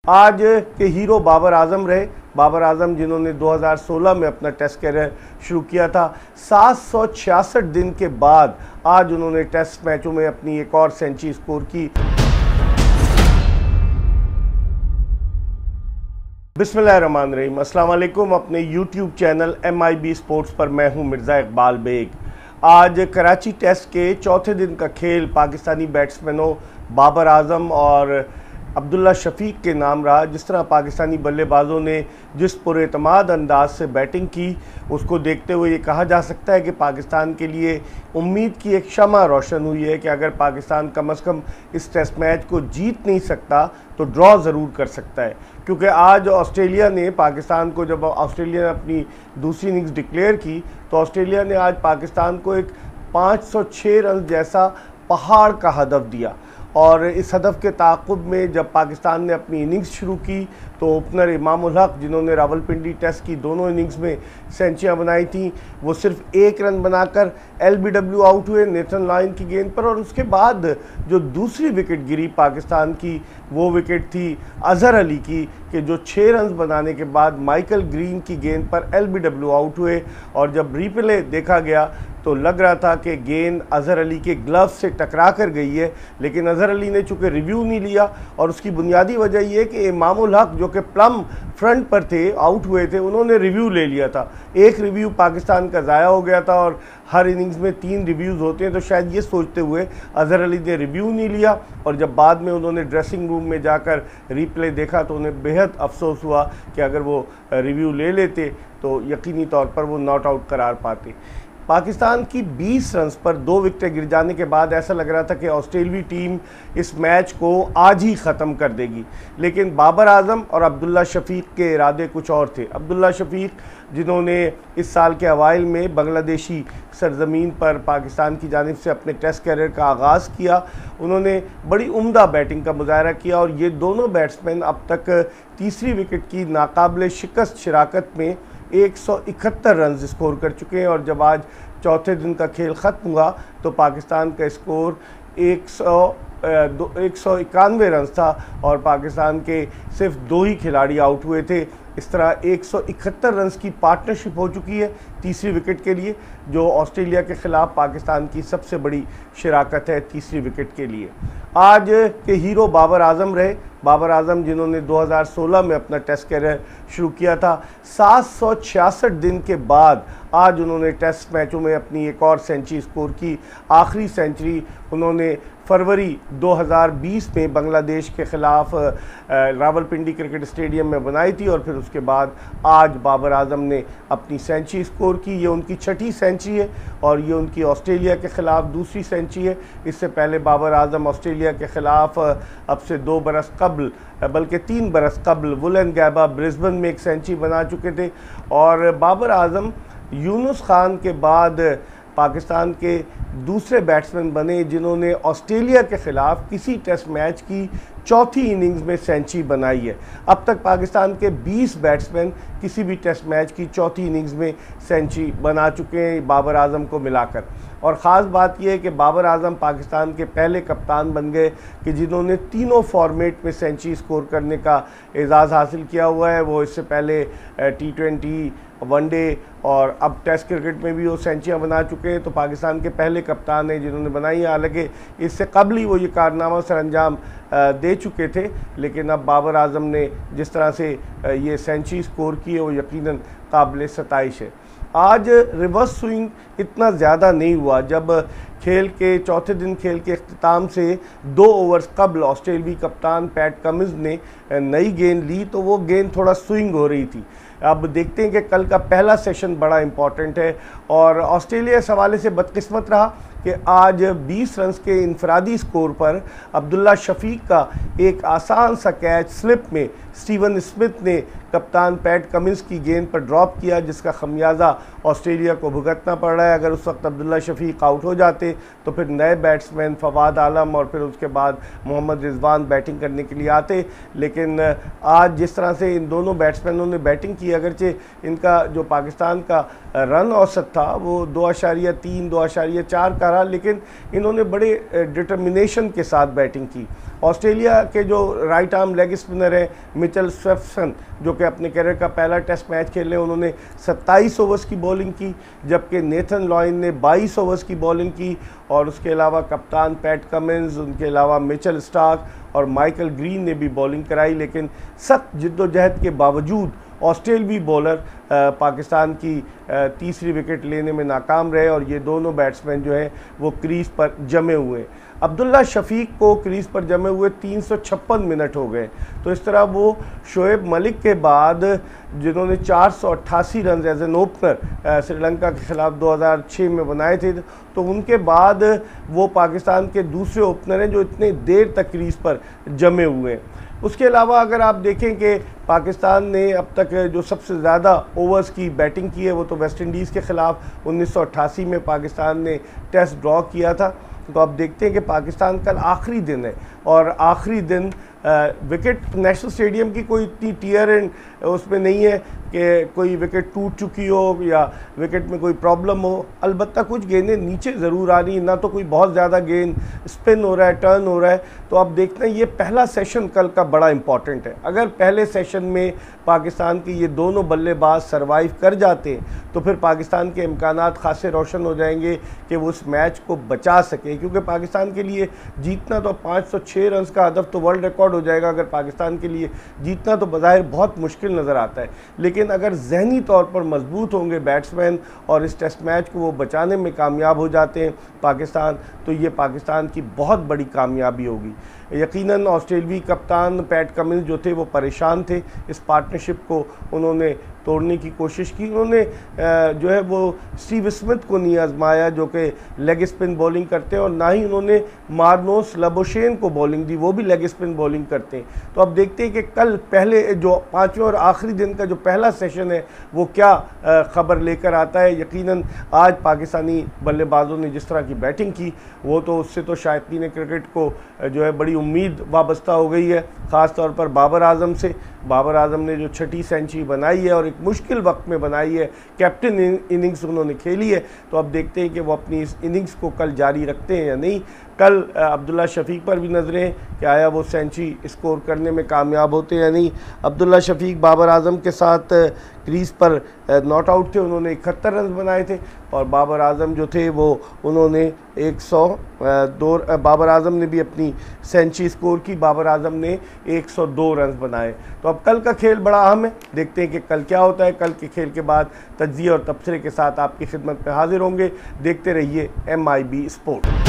आज के हीरो बाबर आजम रहे। बाबर आजम जिन्होंने 2016 में अपना टेस्ट कैरियर शुरू किया था। 766 दिन के बाद आज उन्होंने टेस्ट मैचों में अपनी एक और सेंचुरी स्कोर की। बिस्मिल्लाहिर्रहमानिर्रहीम। अस्सलाम वालेकुम। अपने YouTube चैनल MIB स्पोर्ट्स पर मैं हूं मिर्ज़ा इकबाल बेग। आज कराची टेस्ट के चौथे दिन का खेल पाकिस्तानी बैट्समैनों बाबर आजम और अब्दुल्ला शफीक के नाम रहा। जिस तरह पाकिस्तानी बल्लेबाजों ने जिस पुरएतमाद अंदाज से बैटिंग की, उसको देखते हुए ये कहा जा सकता है कि पाकिस्तान के लिए उम्मीद की एक शमा रोशन हुई है कि अगर पाकिस्तान कम से कम इस टेस्ट मैच को जीत नहीं सकता तो ड्रॉ ज़रूर कर सकता है। क्योंकि आज ऑस्ट्रेलिया ने पाकिस्तान को, जब ऑस्ट्रेलिया ने अपनी दूसरी इनिंग्स डिक्लेयर की तो ऑस्ट्रेलिया ने आज पाकिस्तान को एक 506 रन जैसा पहाड़ का हदफ दिया। और इस हदफ के ताक़ुब में जब पाकिस्तान ने अपनी इनिंग्स शुरू की तो ओपनर इमाम उल हक, जिन्होंने रावलपिंडी टेस्ट की दोनों इनिंग्स में सेंचुरियाँ बनाई थी, वो सिर्फ 1 रन बनाकर LBW आउट हुए नेथन लायन की गेंद पर। और उसके बाद जो दूसरी विकेट गिरी पाकिस्तान की, वो विकेट थी अज़हर अली की, कि जो 6 रन बनाने के बाद माइकल ग्रीन की गेंद पर LBW आउट हुए। और जब रिप्ले देखा गया तो लग रहा था कि गेंद अज़हर अली के ग्लव से टकरा कर गई है, लेकिन अज़हर अली ने चूँकि रिव्यू नहीं लिया। और उसकी बुनियादी वजह यह कि इमाम उल हक, जो कि प्लम फ्रंट पर थे, आउट हुए थे, उन्होंने रिव्यू ले लिया था। एक रिव्यू पाकिस्तान का ज़ाया हो गया था और हर इनिंग्स में 3 रिव्यूज़ होते हैं, तो शायद ये सोचते हुए अज़हर अली ने रिव्यू नहीं लिया। और जब बाद में उन्होंने ड्रेसिंग रूम में जाकर रिप्ले देखा तो उन्हें बेहद अफसोस हुआ कि अगर वो रिव्यू ले लेते तो यकीनी तौर पर वो नॉट आउट करार पाते। पाकिस्तान की 20 रन्स पर 2 विकेटें गिर जाने के बाद ऐसा लग रहा था कि ऑस्ट्रेलियाई टीम इस मैच को आज ही ख़त्म कर देगी, लेकिन बाबर आजम और अब्दुल्ला शफीक के इरादे कुछ और थे। अब्दुल्ला शफीक, जिन्होंने इस साल के अवाइल में बांग्लादेशी सरजमीन पर पाकिस्तान की जानिब से अपने टेस्ट कैरियर का आगाज़ किया, उन्होंने बड़ी उम्दा बैटिंग का मुजाहरा किया। और ये दोनों बैट्समैन अब तक तीसरी विकेट की नाकाबिले शिकस्त शराकत में 171 रन स्कोर कर चुके हैं। और जब आज चौथे दिन का खेल ख़त्म हुआ तो पाकिस्तान का स्कोर 191 रन था और पाकिस्तान के सिर्फ 2 ही खिलाड़ी आउट हुए थे। इस तरह 171 रन की पार्टनरशिप हो चुकी है तीसरी विकेट के लिए, जो ऑस्ट्रेलिया के ख़िलाफ़ पाकिस्तान की सबसे बड़ी शराकत है तीसरी विकेट के लिए। आज के हीरो बाबर आजम रहे। बाबर आजम जिन्होंने 2016 में अपना टेस्ट कैरियर शुरू किया था। 766 दिन के बाद आज उन्होंने टेस्ट मैचों में अपनी एक और सेंचुरी स्कोर की। आखिरी सेंचुरी उन्होंने फरवरी 2020 में बांग्लादेश के ख़िलाफ़ रावलपिंडी क्रिकेट स्टेडियम में बनाई थी। और फिर उसके बाद आज बाबर आजम ने अपनी सेंचुरी स्कोर की। ये उनकी 6ठी सेंचुरी है और ये उनकी ऑस्ट्रेलिया के ख़िलाफ़ दूसरी सेंचुरी है। इससे पहले बाबर आजम ऑस्ट्रेलिया के ख़िलाफ़ अब से 2 बरस कबल, बल्कि 3 बरस कबल वुलनगैबा ब्रिस्बेन में एक सेंचुरी बना चुके थे। और बाबर आजम यूनुस खान के बाद पाकिस्तान के दूसरे बैट्समैन बने जिन्होंने ऑस्ट्रेलिया के ख़िलाफ़ किसी टेस्ट मैच की चौथी इनिंग्स में सेंचुरी बनाई है। अब तक पाकिस्तान के 20 बैट्समैन किसी भी टेस्ट मैच की चौथी इनिंग्स में सेंचुरी बना चुके हैं बाबर आजम को मिलाकर। और ख़ास बात यह है कि बाबर आजम पाकिस्तान के पहले कप्तान बन गए कि जिन्होंने तीनों फॉर्मेट में सेंचुरी स्कोर करने का एजाज़ हासिल किया हुआ है। वो इससे पहले T20, वनडे और अब टेस्ट क्रिकेट में भी वो सेंचुरियाँ बना चुके हैं, तो पाकिस्तान के पहले कप्तान हैं जिन्होंने बनाई है। हालांकि इससे कबल ही वो ये कारनामा सर अंजाम दे चुके थे, लेकिन अब बाबर आजम ने जिस तरह से ये सेंचुरी स्कोर की है वो यकीनन काबिल सताइश है। आज रिवर्स स्विंग इतना ज़्यादा नहीं हुआ। जब खेल के चौथे दिन खेल के अख्ताम से 2 ओवर्स कबल ऑस्ट्रेलियाई कप्तान पैट कमिंस ने नई गेंद ली तो वो गेंद थोड़ा स्विंग हो रही थी। अब देखते हैं कि कल का पहला सेशन बड़ा इम्पॉर्टेंट है। और ऑस्ट्रेलिया इस हवाले से बदकिस्मत रहा कि आज 20 रन के इनफरादी स्कोर पर अब्दुल्ला शफीक का एक आसान सा कैच स्लिप में स्टीवन स्मिथ ने कप्तान पैट कमिंस की गेंद पर ड्रॉप किया, जिसका खमियाजा ऑस्ट्रेलिया को भुगतना पड़ रहा है। अगर उस वक्त अब्दुल्ला शफीक आउट हो जाते तो फिर नए बैट्समैन फवाद आलम और फिर उसके बाद मोहम्मद रिजवान बैटिंग करने के लिए आते। लेकिन आज जिस तरह से इन दोनों बैट्समैनों ने बैटिंग की, अगरचे इनका जो पाकिस्तान का रन औसत था वो 2.3 2.4 का अच्छा रहा, लेकिन इन्होंने बड़े डिटर्मिनेशन के साथ बैटिंग की। ऑस्ट्रेलिया के जो राइट आर्म लेग स्पिनर हैं मिचेल स्वेफ्सन, जो कि अपने कैरियर का पहला टेस्ट मैच खेले, उन्होंने 27 ओवर्स की बॉलिंग की, जबकि नेथन लॉयन ने 22 ओवर्स की बॉलिंग की। और उसके अलावा कप्तान पैट कमिंस, उनके अलावा मिचेल स्टार्क और माइकल ग्रीन ने भी बॉलिंग कराई। लेकिन सख्त जिद्दोजहद के बावजूद ऑस्ट्रेलवी बॉलर पाकिस्तान की तीसरी विकेट लेने में नाकाम रहे और ये दोनों बैट्समैन जो हैं वो क्रीज पर जमे हुए। अब्दुल्ला शफीक को क्रीज पर जमे हुए 356 मिनट हो गए। तो इस तरह वो शोएब मलिक के बाद, जिन्होंने 488 run as an opener Sri के खिलाफ 2006 में बनाए थे, तो उनके बाद वो पाकिस्तान के दूसरे ओपनर हैं जो इतने देर तक क्रीज पर जमे हुए हैं। उसके अलावा अगर आप देखें कि पाकिस्तान ने अब तक जो सबसे ज़्यादा ओवर्स की बैटिंग की है वो तो वेस्ट इंडीज़ के ख़िलाफ़ 1988 में पाकिस्तान ने टेस्ट ड्रॉ किया था। तो अब देखते हैं कि पाकिस्तान कल आखिरी दिन है और आखिरी दिन विकेट नेशनल स्टेडियम की कोई इतनी टीयर एंड उसमें नहीं है कि कोई विकेट टूट चुकी हो या विकेट में कोई प्रॉब्लम हो। अलबत्ता कुछ गेंदें नीचे ज़रूर आ रही हैं, ना तो कोई बहुत ज़्यादा गेंद स्पिन हो रहा है, टर्न हो रहा है। तो अब देखते हैं, ये पहला सेशन कल का बड़ा इंपॉर्टेंट है। अगर पहले सेशन में पाकिस्तान के ये दोनों बल्लेबाज सर्वाइव कर जाते हैं तो फिर पाकिस्तान के इम्कानात खासे रोशन हो जाएंगे कि वो उस मैच को बचा सके, क्योंकि पाकिस्तान के लिए जीतना तो 506 रन का हदफ तो वर्ल्ड रिकॉर्ड हो जाएगा। अगर पाकिस्तान के लिए जीतना तो बज़ाहिर बहुत मुश्किल नज़र आता है, लेकिन अगर जहनी तौर पर मजबूत होंगे बैट्समैन और इस टेस्ट मैच को वो बचाने में कामयाब हो जाते हैं पाकिस्तान, तो ये पाकिस्तान की बहुत बड़ी कामयाबी होगी। यकीनन ऑस्ट्रेलियाई कप्तान पैट कमिंस जो थे वो परेशान थे, इस पार्टनरशिप को उन्होंने तोड़ने की कोशिश की। उन्होंने जो है वो स्टीव स्मिथ को नहीं आजमाया जो कि लेग स्पिन बॉलिंग करते हैं, और ना ही उन्होंने मार्नोस लबोशेन को बॉलिंग दी, वो भी लेग स्पिन बॉलिंग करते हैं। तो अब देखते हैं कि कल पहले जो पाँचवें और आखिरी दिन का जो पहला सेशन है वो क्या खबर लेकर आता है। यकीनन आज पाकिस्तानी बल्लेबाजों ने जिस तरह की बैटिंग की वो तो उससे तो शायकीन क्रिकेट को जो है बड़ी उम्मीद वाबस्ता हो गई है, ख़ास तौर पर बाबर आजम से। बाबर आजम ने जो 6ठी सेंचुरी बनाई है और एक मुश्किल वक्त में बनाई है, कैप्टन इनिंग्स उन्होंने खेली है। तो अब देखते हैं कि वो अपनी इस इनिंग्स को कल जारी रखते हैं या नहीं। कल अब्दुल्ला शफीक पर भी नजरें हैं कि आया वो सेंचुरी स्कोर करने में कामयाब होते हैं या नहीं। अब्दुल्ला शफीक बाबर आजम के साथ क्रीज पर नॉट आउट थे, उन्होंने 71 रन बनाए थे, और बाबर आजम जो थे वो उन्होंने 102, बाबर आजम ने भी अपनी सेंचुरी स्कोर की, बाबर आजम ने 102 रन बनाए। तो अब कल का खेल बड़ा अहम है, देखते हैं कि कल क्या होता है। कल के खेल के बाद तज्जिया और तबसरे के साथ आपकी खिदमत में हाजिर होंगे। देखते रहिए MIB स्पोर्ट।